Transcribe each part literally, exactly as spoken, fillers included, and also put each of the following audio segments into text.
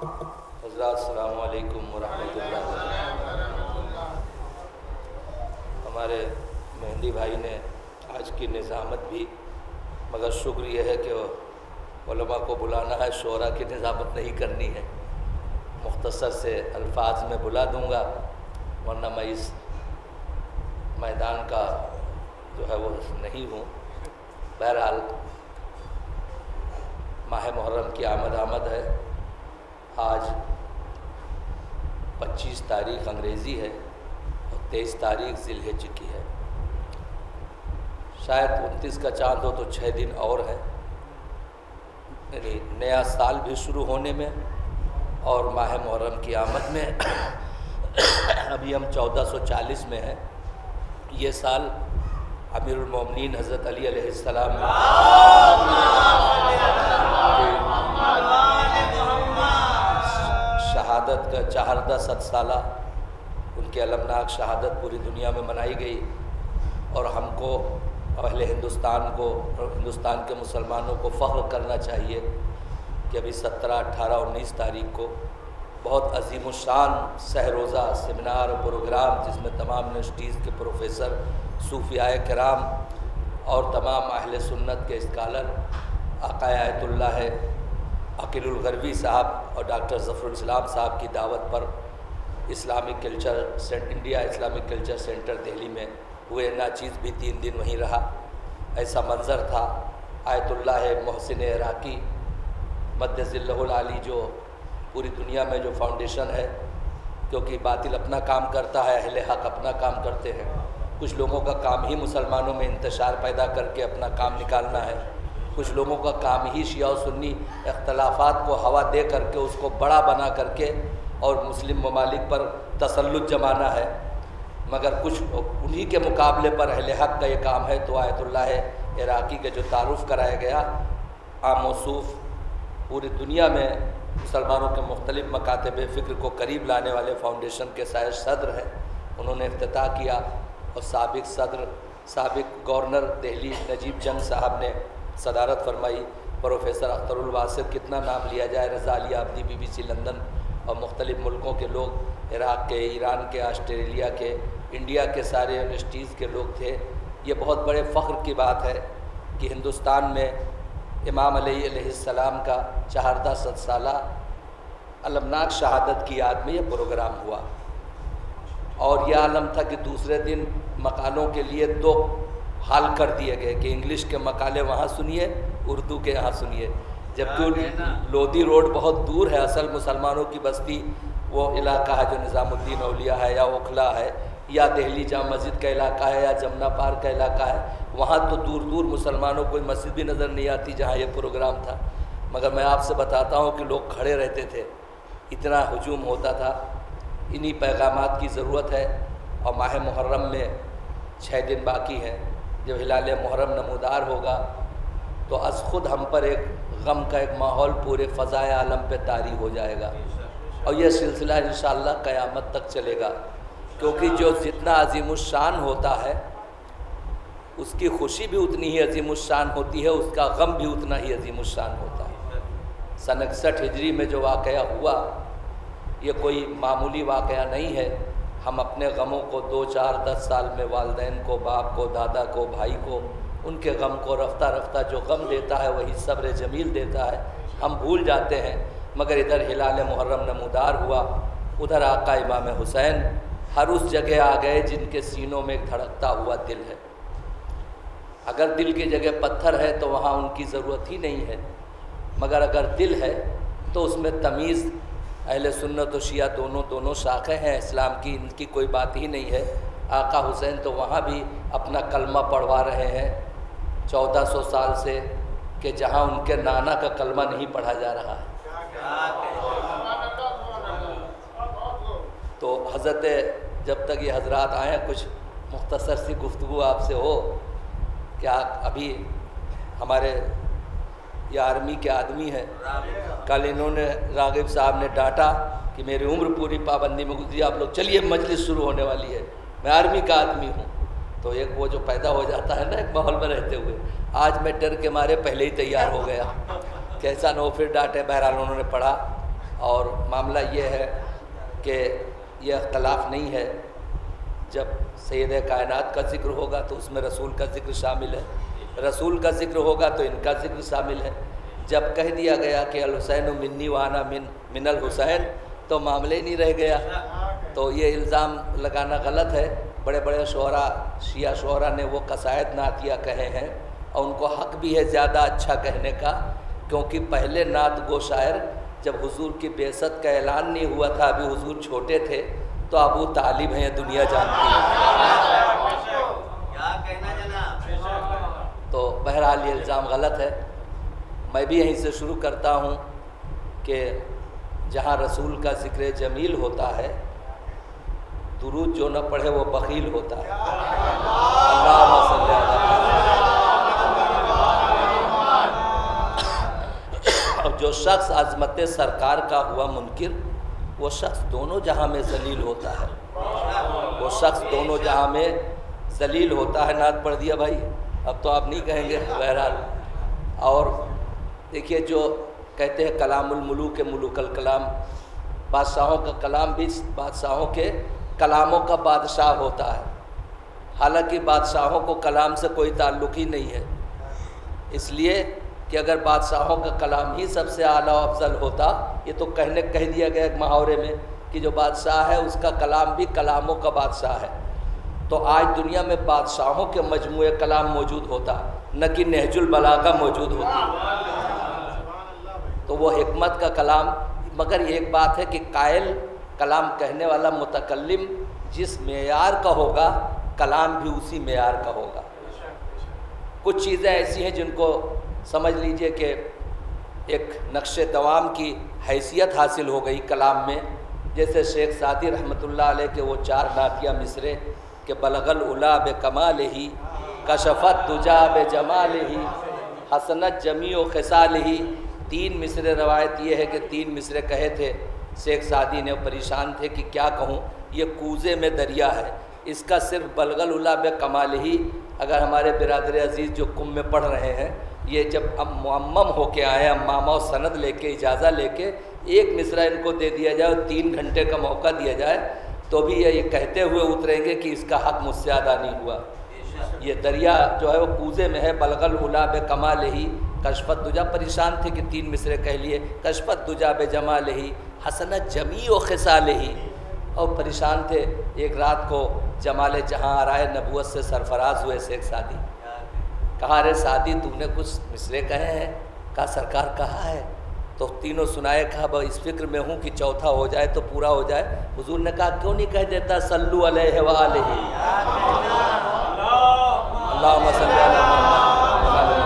حضرات السلام علیکم ورحمۃ اللہ وبرکاتہ۔ ہمارے مہندی بھائی نے آج کی نظامت بھی، مگر شکر یہ ہے کہ علماء کو بلانا ہے، شعراء کی نظامت نہیں کرنی ہے۔ مختصر سے الفاظ میں بلا دوں گا، ورنہ میں اس میدان کا جو ہے وہ نہیں ہوں۔ بہرحال ماہ محرم کی آمد آمد ہے۔ آج پچیس تاریخ انگریزی ہے اور تیئیس تاریخ ذی الحجہ کی ہے۔ شاید انتیس کا چاند ہو تو چھ دن اور ہے، یعنی نیا سال بھی شروع ہونے میں اور ماہ محرم کی آمد میں۔ ابھی ہم چودہ سو چالیس میں ہیں۔ یہ سال امیر المومنین حضرت علی علیہ السلام شہادت کا چہاردہ ست سالہ، ان کے المناک شہادت پوری دنیا میں منائی گئی، اور ہم کو اہل ہندوستان کو ہندوستان کے مسلمانوں کو فخر کرنا چاہیے کہ ابھی سترہ اٹھارہ انیس تاریخ کو بہت عظیم الشان سہ روزہ سیمینار اور پروگرام، جس میں تمام یونیورسٹیز کے پروفیسر، صوفیاء کرام اور تمام اہل سنت کے اسکالر، آقا آیت اللہ عقیل الغروی صاحب اور ڈاکٹر ظفر الاسلام صاحب کی دعوت پر Islamic culture India Islamic culture centre Delhi میں ہوئے۔ ناچیز بھی تین دن وہیں رہا۔ ایسا منظر تھا۔ آیت اللہ محسن عراقی مد ظلہ العالی جو پوری دنیا میں جو فاؤنڈیشن ہے، کیونکہ باطل اپنا کام کرتا ہے، اہل حق اپنا کام کرتے ہیں۔ کچھ لوگوں کا کام ہی مسلمانوں میں انتشار پیدا کر کے اپنا کام نکالنا ہے، کچھ لوگوں کا کام ہی شیعہ و سنی اختلافات کو ہوا دے کر کے اس کو بڑا بنا کر کے اور مسلم ممالک پر تسلط جمانا ہے، مگر کچھ انہی کے مقابلے پر اہل حق کا یہ کام ہے۔ تو آیت اللہ عراقی کے جو تعارف کرایا گیا، عام موصوف پوری دنیا میں مسلمانوں کے مختلف مکاتب فکر کو قریب لانے والے فاؤنڈیشن کے سائے صدر ہیں، انہوں نے افتتاح کیا، اور سابق صدر سابق گورنر دہلی نجیب جنگ صاحب نے صدارت فرمائی۔ پروفیسر اختر الواسط، کتنا نام لیا جائے، Raza Ali Abidi B B C London اور مختلف ملکوں کے لوگ، عراق کے، ایران کے، آسٹریلیا کے، انڈیا کے سارے یونیورسٹیز کے لوگ تھے۔ یہ بہت بڑے فخر کی بات ہے کہ ہندوستان میں امام علیہ علیہ السلام کا چہاردہ ست سالہ المناک شہادت کی یاد میں یہ پروگرام ہوا، اور یہ عالم تھا کہ دوسرے دن مقالوں کے لیے دو حال کر دیے گئے کہ انگلش کے مقالے وہاں سنیے، اردو کے یہاں سنیے، جبکہ لودھی روڈ بہت دور ہے۔ اصل مسلمانوں کی بستی وہ علاقہ ہے جو نظام الدین اولیاء ہے، یا اوکھلا ہے، یا دہلی جامع مسجد کا علاقہ ہے، یا جمنا پارک کا علاقہ ہے۔ وہاں تو دور دور مسلمانوں کوئی مسجد بھی نظر نہیں آتی جہاں یہ پروگرام تھا، مگر میں آپ سے بتاتا ہوں کہ لوگ کھڑے رہتے تھے، اتنا ہجوم ہوتا تھا۔ انہی پیغامات کی ضرورت ہے، اور ماہ محرم میں چھ دن باقی ہیں۔ جب ہلال محرم نمودار ہوگا تو از خود ہم پر ایک غم کا ایک ماحول پورے فضائے عالم پہ طاری ہو جائے گا، اور یہ سلسلہ انشاءاللہ قیامت تک چلے گا، کیونکہ جو جتنا عظیم الشان ہوتا ہے اس کی خوشی بھی اتنی ہی عظیم الشان ہوتی ہے، اس کا غم بھی اتنا ہی عظیم الشان ہوتا ہے۔ سن اکسٹھ ہجری میں جو واقعہ ہوا، یہ کوئی معمولی واقعہ نہیں ہے۔ ہم اپنے غموں کو دو چار دس سال میں والدین کو، باپ کو، دادا کو، بھائی کو، ان کے غم کو رفتہ رفتہ جو غم دیتا ہے وہی صبر جمیل دیتا ہے، ہم بھول جاتے ہیں۔ مگر ادھر ہلال محرم نمودار ہوا، ادھر آقا امام حسین ہر اس جگہ آ گئے جن کے سینوں میں ایک دھڑکتا ہوا دل ہے۔ اگر دل کی جگہ پتھر ہے تو وہاں ان کی ضرورت ہی نہیں ہے، مگر اگر دل ہے تو اس میں تمیز، اہل سنت و شیعہ دونوں دونوں شاخیں ہیں اسلام کی، ان کی کوئی بات ہی نہیں ہے۔ آقا حسین تو وہاں بھی اپنا کلمہ پڑھوا رہے ہیں چودہ سو سال سے، کہ جہاں ان کے نانا کا کلمہ نہیں پڑھا جا رہا ہے۔ تو حضرت جب تک یہ حضرات آئیں، کچھ مختصر سی گفتگو آپ سے ہو کہ ابھی ہمارے یہ آرمی کے آدمی ہیں، کل انہوں نے راغب صاحب نے ڈانٹا کہ میری عمر پوری پابندی میں گزری، آپ لوگ چلیے مجلس شروع ہونے والی ہے، میں آرمی کا آدمی ہوں۔ تو ایک وہ جو پیدا ہو جاتا ہے نا ایک ماحول میں رہتے ہوئے، آج میں ڈر کے مارے پہلے ہی تیار ہو گیا، کیسا نہ ہو پھر ڈانٹے۔ بہرحال انہوں نے پڑھا اور معاملہ یہ ہے کہ یہ اختلاف نہیں ہے، جب سید کائنات کا ذکر ہوگا تو اس میں رسول کا ذکر شامل ہے، رسول کا ذکر ہوگا تو ان کا ذکر شامل ہے۔ جب کہہ دیا گیا کہ الحسین منی وانا من من الحسین تو معاملہ ہی نہیں رہ گیا۔ تو یہ الزام لگانا غلط ہے۔ بڑے بڑے شعراء، شیعہ شعراء نے وہ قصائد نعتیہ کہے ہیں، اور ان کو حق بھی ہے زیادہ اچھا کہنے کا، کیونکہ پہلے نعت گو شاعر جب حضور کی بعثت کا اعلان نہیں ہوا تھا، ابھی حضور چھوٹے تھے، تو ابو طالب ہیں، دنیا جانتی ہے۔ تو بہرحال یہ الزام غلط ہے۔ میں بھی یہیں سے شروع کرتا ہوں کہ جہاں رسول کا ذکر جمیل ہوتا ہے، درود جو نہ پڑھے وہ بخیل ہوتا ہے۔ اللہم صلی علی اور جو شخص عظمت سرکار کا ہوا منکر، وہ شخص دونوں جہاں میں ذلیل ہوتا ہے، وہ شخص دونوں جہاں میں ذلیل ہوتا ہے۔ نعت پڑھ دیا بھائی، اب تو آپ نہیں کہیں گے بہرحال۔ اور دیکھیے جو کہتے ہیں کلام الملوک ملوک الکلام، بادشاہوں کا کلام بھی بادشاہوں کے کلاموں کا بادشاہ ہوتا ہے، حالانکہ بادشاہوں کو کلام سے کوئی تعلق ہی نہیں ہے، اس لیے کہ اگر بادشاہوں کا کلام ہی سب سے اعلیٰ و افضل ہوتا، یہ تو کہنے کہہ دیا گیا ایک محاورے میں کہ جو بادشاہ ہے اس کا کلام بھی کلاموں کا بادشاہ ہے، تو آج دنیا میں بادشاہوں کے مجموعے کلام موجود ہوتا، نہ کہ نہج البلاغہ موجود ہوتی، تو وہ حکمت کا کلام۔ مگر ایک بات ہے کہ قائل، کلام کہنے والا متکلم جس معیار کا ہوگا، کلام بھی اسی معیار کا ہوگا۔ کچھ چیزیں ایسی ہیں جن کو سمجھ لیجئے کہ ایک نقش دوام کی حیثیت حاصل ہو گئی کلام میں، جیسے شیخ سعدی رحمۃ اللہ علیہ کے وہ چار نعتیہ مصرے کہ بلغ العلا بکمالہ، کشفت دجا بجمالہ، حسنت جمیع خصالہ۔ تین مصرے روایت یہ ہے کہ تین مصرے کہے تھے شیخ سعدی نے، پریشان تھے کہ کیا کہوں، یہ کوزے میں دریا ہے، اس کا صرف بلغ العلا بکمالہ۔ اگر ہمارے برادر عزیز جو کم میں پڑھ رہے ہیں، یہ جب اب معمم ہو کے آئے، امامہ و سند لے کے، اجازہ لے کے، ایک مصرع ان کو دے دیا جائے اور تین گھنٹے کا موقع دیا جائے تو بھی یہ کہتے ہوئے اتریں گے کہ اس کا حق مجھ سے ادا نہیں ہوا۔ یہ دریا جو ہے وہ کوزے میں ہے، بلغ العلا بکمالہ، کشفت دجا، پریشان تھے کہ تین مصرے کہہ لیے، کشفت دجا بجمالہ، حسنت جمیع خصالہ، اور پریشان تھے۔ ایک رات کو جمال جہاں آرائے نبوت سے سرفراز ہوئے شیخ سعدی، کہا رے سعدی تم نے کچھ مصرے کہے ہیں؟ کہا سرکار کہا ہے، تو تینوں سنائے۔ کہا بھائی اس فکر میں ہوں کہ چوتھا ہو جائے تو پورا ہو جائے۔ حضور نے کہا کیوں نہیں کہہ دیتا صلو علیہ وآلہ، اللہم صلی علی محمد۔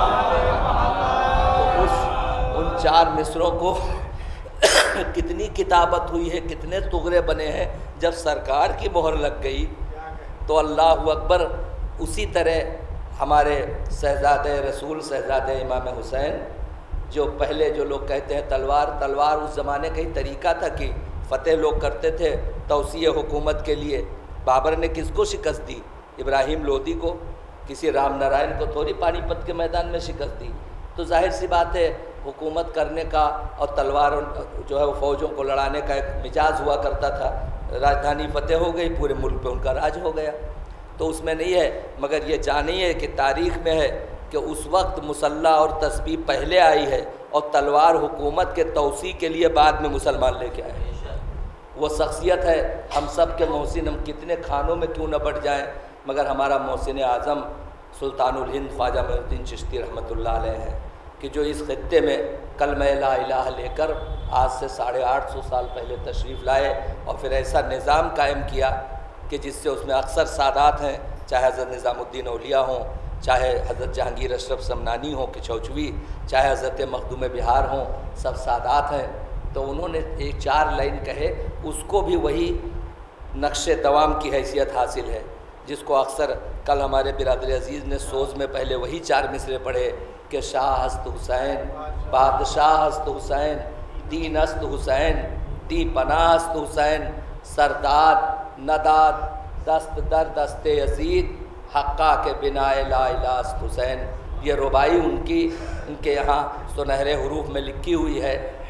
تو اس ان چار مصروں کو کتنی کتابت ہوئی ہے، کتنے تغرے بنے ہیں، جب سرکار کی مہر لگ گئی تو اللہ اکبر۔ اسی طرح ہمارے شہزادہ رسول، شہزادہ امام حسین، جو پہلے جو لوگ کہتے ہیں تلوار تلوار اس زمانے کا ہی طریقہ تھا کہ فتح لوگ کرتے تھے توسیع حکومت کے لیے۔ بابر نے کس کو شکست دی؟ ابراہیم لودھی کو، کسی رام نارائن کو تھوڑی پانی پت کے میدان میں شکست دی۔ تو ظاہر سی بات ہے حکومت کرنے کا اور تلوار جو ہے وہ فوجوں کو لڑانے کا ایک مزاج ہوا کرتا تھا۔ راجدھانی فتح ہو گئی، پورے ملک پہ ان کا راج ہو گیا، تو اس میں نہیں ہے۔ مگر یہ جانیے کہ تاریخ میں ہے کہ اس وقت مسلح اور تسبیح پہلے آئی ہے اور تلوار حکومت کے توسیع کے لیے بعد میں مسلمان لے کے آئے۔ وہ شخصیت ہے ہم سب کے محسن، ہم کتنے خانوں میں کیوں نہ بٹ جائیں، مگر ہمارا محسن اعظم سلطان الہند خواجہ معین الدین چشتی رحمۃ اللہ علیہ ہے کہ جو اس خطے میں کلمہ لا الہ لے کر آج سے ساڑھے آٹھ سو سال پہلے تشریف لائے اور پھر ایسا نظام قائم کیا کہ جس سے اس میں اکثر سادات ہیں، چاہے حضرت نظام الدین اولیاء ہوں، چاہے حضرت جہانگیر اشرف سمنانی ہوں کچھوچوی، چاہے حضرت مخدوم بہار ہوں، سب سادات ہیں۔ تو انہوں نے ایک چار لائن کہے، اس کو بھی وہی نقش دوام کی حیثیت حاصل ہے، جس کو اکثر کل ہمارے برادر عزیز نے سوز میں پہلے وہی چار مصرے پڑھے کہ شاہ ہست حسین، بادشاہ ہست حسین، دین ہست حسین، دی پناہ ہست حسین، سرداد نداد دست در دست یزید، حقہ کے بنا لا الہ ہست حسین۔ یہ ربائی ان کی ان کے یہاں سنہرے حروف میں لکھی ہوئی ہے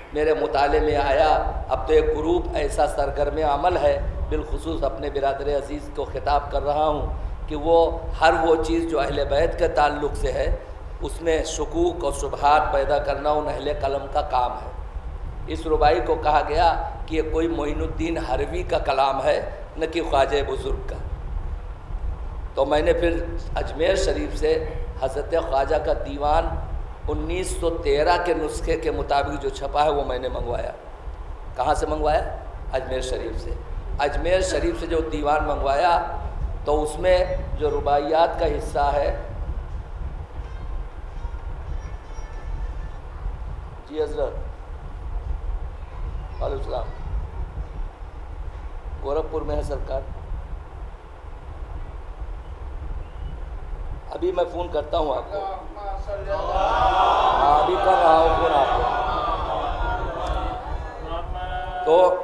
میرے مطالعے میں آیا، اب تو ایک گروپ ایسا سرگرم عمل ہے، بالخصوص اپنے برادر عزیز کو خطاب کر رہا ہوں کہ وہ ہر وہ چیز جو اہل بیت کے تعلق سے ہے اس میں شکوک اور شبہات پیدا کرنا ان اہل قلم کا کام ہے۔ اس ربائی کو کہا گیا کہ یہ کوئی معین الدین حروی کا کلام ہے، نہ کہ خواجہ بزرگ کا۔ تو میں نے پھر اجمیر شریف سے حضرت خواجہ کا دیوان انیس سو تیرہ کے نسخے کے مطابق جو چھپا ہے وہ میں نے منگوایا۔ کہاں سے منگوایا؟ اجمیر شریف سے۔ اجمیر شریف سے جو دیوان منگوایا تو اس میں جو رباعیات کا حصہ ہے، جی حضرت وعلیکم السلام، گورکھپور میں ہے سرکار، ابھی میں فون کرتا ہوں آپ کو، ہاں ابھی کر رہا ہوں فون آپ کو۔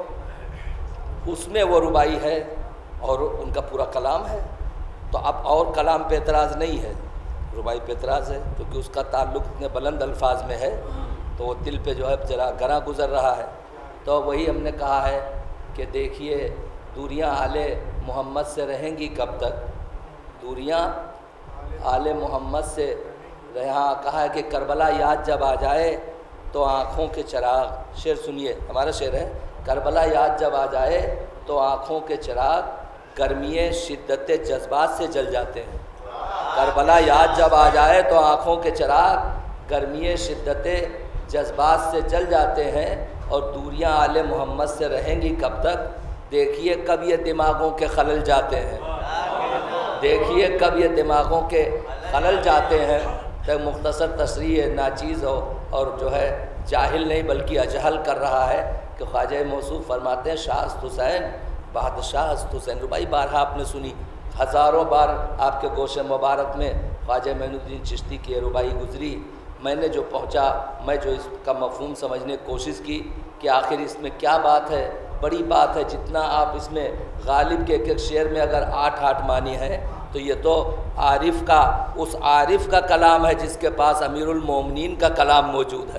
تو اس میں وہ ربائی ہے اور ان کا پورا کلام ہے، تو اب اور کلام پہ اعتراض نہیں ہے، ربائی پہ اعتراض ہے، کیونکہ اس کا تعلق اتنے بلند الفاظ میں ہے تو وہ دل پہ جو ہے ذرا گراں گزر رہا ہے۔ تو وہی ہم نے کہا ہے کہ دیکھیے دوریاں آل محمد سے رہیں گی کب تک؟ دوریاں آل محمد سے رہاں کہا ہے کہ کربلا یاد جب آ جائے تو آنکھوں کے چراغ، شعر سنیے ہمارا شعر ہے، کربلا یاد جب آ جائے تو آنکھوں کے چراغ گرمی شدت جذبات سے جل جاتے ہیں۔ کربلا یاد جب آ جائے تو آنکھوں کے چراغ گرمی شدت جذبات سے جل جاتے ہیں، اور دوریاں آل محمد سے رہیں گی کب تک؟ دیکھیے کب یہ دماغوں کے خلل جاتے ہیں، دیکھیے کب یہ دماغوں کے خلل جاتے ہیں۔ تو مختصر تصریح ناچیز ہو اور جو ہے جاہل نہیں بلکہ اجہل کر رہا ہے کہ خواجہ موصوف فرماتے ہیں شاہ است حسین بادشاہ است حسین۔ ربائی بارہا آپ نے سنی، ہزاروں بار آپ کے گوش مبارک میں خواجہ معین الدین چشتی کی ربائی گزری۔ میں نے جو پہنچا، میں جو اس کا مفہوم سمجھنے کی کوشش کی کہ آخر اس میں کیا بات ہے، بڑی بات ہے۔ جتنا آپ اس میں غالب کے ایک ایک شعر میں اگر آٹھ آٹھ معنی ہیں تو یہ تو عارف کا، اس عارف کا کلام ہے جس کے پاس امیر المومنین کا کلام موجود ہے۔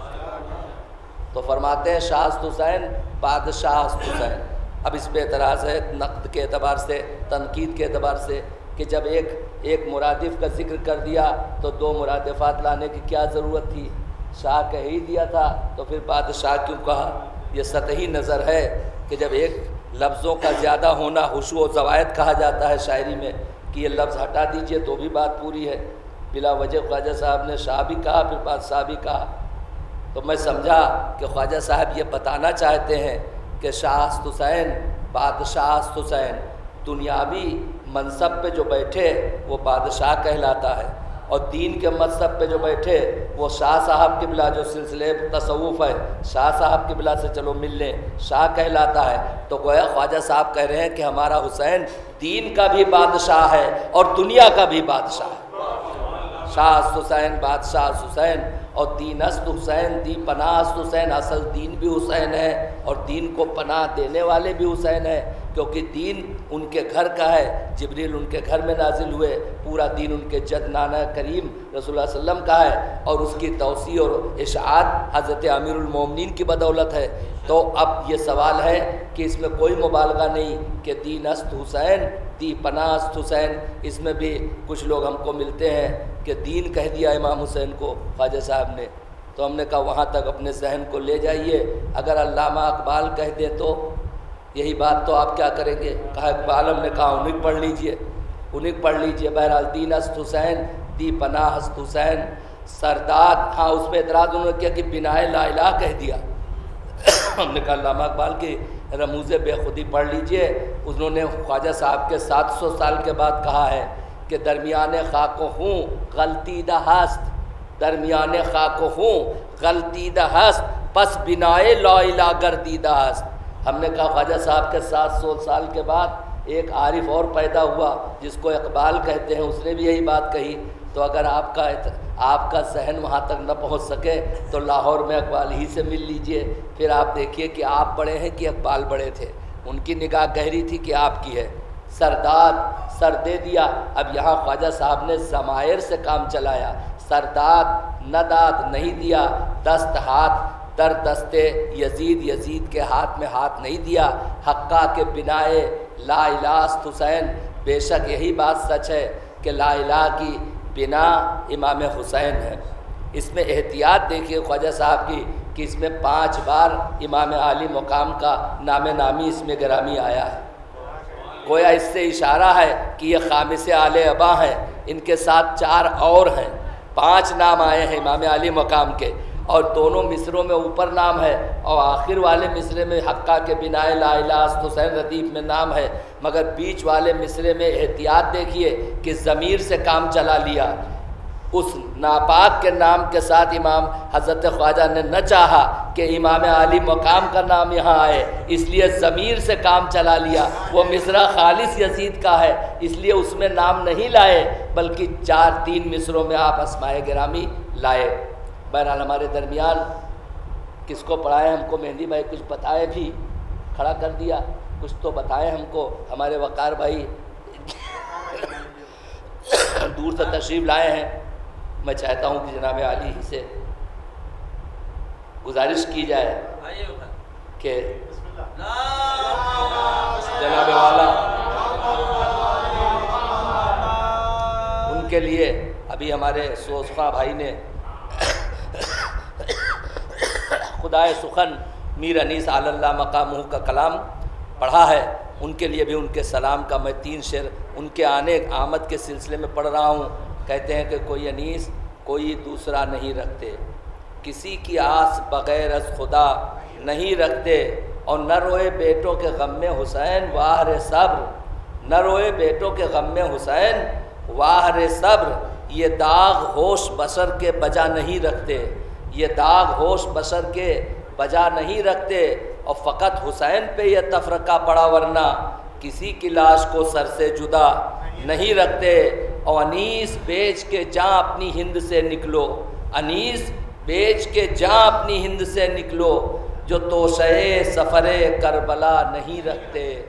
تو فرماتے ہیں شاہ است حسین بادشاہ است حسین۔ اب اس پہ اعتراض ہے نقد کے اعتبار سے، تنقید کے اعتبار سے، کہ جب ایک ایک مرادف کا ذکر کر دیا تو دو مرادفات لانے کی کیا ضرورت تھی؟ شاہ کہہ ہی دیا تھا تو پھر بادشاہ کیوں کہا؟ یہ سطحی نظر ہے کہ جب ایک لفظوں کا زیادہ ہونا حشو و زوائد کہا جاتا ہے شاعری میں کہ یہ لفظ ہٹا دیجئے تو بھی بات پوری ہے۔ بلا وجہ خواجہ صاحب نے شاہ بھی کہا پھر بادشاہ بھی کہا، تو میں سمجھا کہ خواجہ صاحب یہ بتانا چاہتے ہیں کہ شاہ است حسین بادشاہ است حسین، دنیاوی منصب پہ جو بیٹھے وہ بادشاہ کہلاتا ہے، اور دین کے منصب پہ جو بیٹھے وہ شاہ صاحب قبلہ، جو سلسلے تصوف ہے شاہ صاحب قبلہ سے چلو مل لیں، شاہ کہلاتا ہے۔ تو گویا خواجہ صاحب کہہ رہے ہیں کہ ہمارا حسین دین کا بھی بادشاہ ہے اور دنیا کا بھی بادشاہ ہے۔ شاہ است حسین بادشاہ است حسین، اور دین است حسین دی پناہ است حسین۔ اصل دین بھی حسین ہے اور دین کو پناہ دینے والے بھی حسین ہیں، کیونکہ دین ان کے گھر کا ہے، جبریل ان کے گھر میں نازل ہوئے، پورا دین ان کے جد نانا کریم رسول اللہ صلی اللہ علیہ وسلم کا ہے، اور اس کی توسیع اور اشاعت حضرت امیر المومنین کی بدولت ہے۔ تو اب یہ سوال ہے کہ اس میں کوئی مبالغہ نہیں کہ دین است حسین دی پناہ است حسین۔ اس میں بھی کچھ لوگ ہم کو ملتے ہیں کہ دین کہہ دیا امام حسین کو خواجہ صاحب نے، تو ہم نے کہا وہاں تک اپنے ذہن کو لے جائیے، اگر علامہ اقبال کہہ دے تو یہی بات تو آپ کیا کریں گے؟ کہا اقبال، ہم نے کہا انہیں پڑھ لیجئے، انہیں پڑھ لیجئے۔ بہرحال دین است حسین دی پناہ است حسین سرداد، ہاں اس پہ اعتراض انہوں نے کیا کہ بنائے لا الہ کہہ دیا۔ ہم نے کہا علامہ اقبال کی رموز بے خودی پڑھ لیجئے، انہوں نے خواجہ صاحب کے سات سو سال کے بعد کہا ہے کہ درمیان خاک و خوں غلطی دہ ہست، درمیان خاک و خوں غلطی دہ ہست، پس بنائے لا الہ گردیدہ ہست۔ ہم نے کہا خواجہ صاحب کے سات سو سال کے بعد ایک عارف اور پیدا ہوا جس کو اقبال کہتے ہیں، اس نے بھی یہی بات کہی۔ تو اگر آپ کا آپ کا ذہن وہاں تک نہ پہنچ سکے تو لاہور میں اقبال ہی سے مل لیجئے، پھر آپ دیکھیے کہ آپ بڑے ہیں کہ اقبال بڑے تھے، ان کی نگاہ گہری تھی کہ آپ کی ہے۔ سرداد سر دے دیا، اب یہاں خواجہ صاحب نے ضمائر سے کام چلایا، سرداد نداد نہیں دیا، دست ہاتھ در دستے یزید یزید کے ہاتھ میں ہاتھ نہیں دیا۔ حقہ کے بنائے لا الہ است حسین، بے شک یہی بات سچ ہے کہ لا الہ کی بنا امام حسین ہے۔ اس میں احتیاط دیکھیے خواجہ صاحب کی کہ اس میں پانچ بار امام عالی مقام کا نام نامی اس میں گرامی آیا ہے۔ گویا اس سے اشارہ ہے کہ یہ خامس آل ابا ہیں، ان کے ساتھ چار اور ہیں، پانچ نام آئے ہیں امام عالی مقام کے، اور دونوں مصروں میں اوپر نام ہے اور آخر والے مصرے میں حقہ کے بنائے لا الہ است حسین ردیف میں نام ہے، مگر بیچ والے مصرے میں احتیاط دیکھیے کہ ضمیر سے کام چلا لیا۔ اس ناپاک کے نام کے ساتھ امام حضرت خواجہ نے نہ چاہا کہ امام عالی مقام کا نام یہاں آئے، اس لیے ضمیر سے کام چلا لیا۔ وہ مصرع خالص یزید کا ہے، اس لیے اس میں نام نہیں لائے، بلکہ چار تین مصروں میں آپ اسماء گرامی لائے۔ بہرحال ہمارے درمیان کس کو پڑھائے ہم کو مہندی بھائی کچھ بتائے بھی، کھڑا کر دیا، کچھ تو بتائے ہم کو ہمارے وقار بھائی دور سے تشریف لائے ہیں۔ میں چاہتا ہوں کہ جناب عالی ہی سے گزارش کی جائے کہ جناب والا ان کے لیے ابھی ہمارے سوسفا بھائی نے خدائے سخن میر انیس علی اللہ مقامہ کا کلام پڑھا ہے، ان کے لیے بھی ان کے سلام کا میں تین شعر ان کے آنے آمد کے سلسلے میں پڑھ رہا ہوں۔ کہتے ہیں کہ کوئی انیس کوئی دوسرا نہیں رکھتے، کسی کی آس بغیر از خدا نہیں رکھتے، اور نہ روئے بیٹوں کے غم میں حسین واہ رے صبر، نہ روئے بیٹوں کے غم میں حسین واہ رے صبر، یہ داغ ہوش بصر کے بجا نہیں رکھتے، یہ داغ ہوش بصر کے بجا نہیں رکھتے، اور فقط حسین پہ یہ تفرقہ پڑا ورنہ کسی کی لاش کو سر سے جدا نہیں رکھتے۔ اور انیس بیچ کے جاں اپنی ہند سے نکلو، انیس بیچ کے جاں اپنی ہند سے نکلو، جو توشہ سفر کربلا نہیں رکھتے۔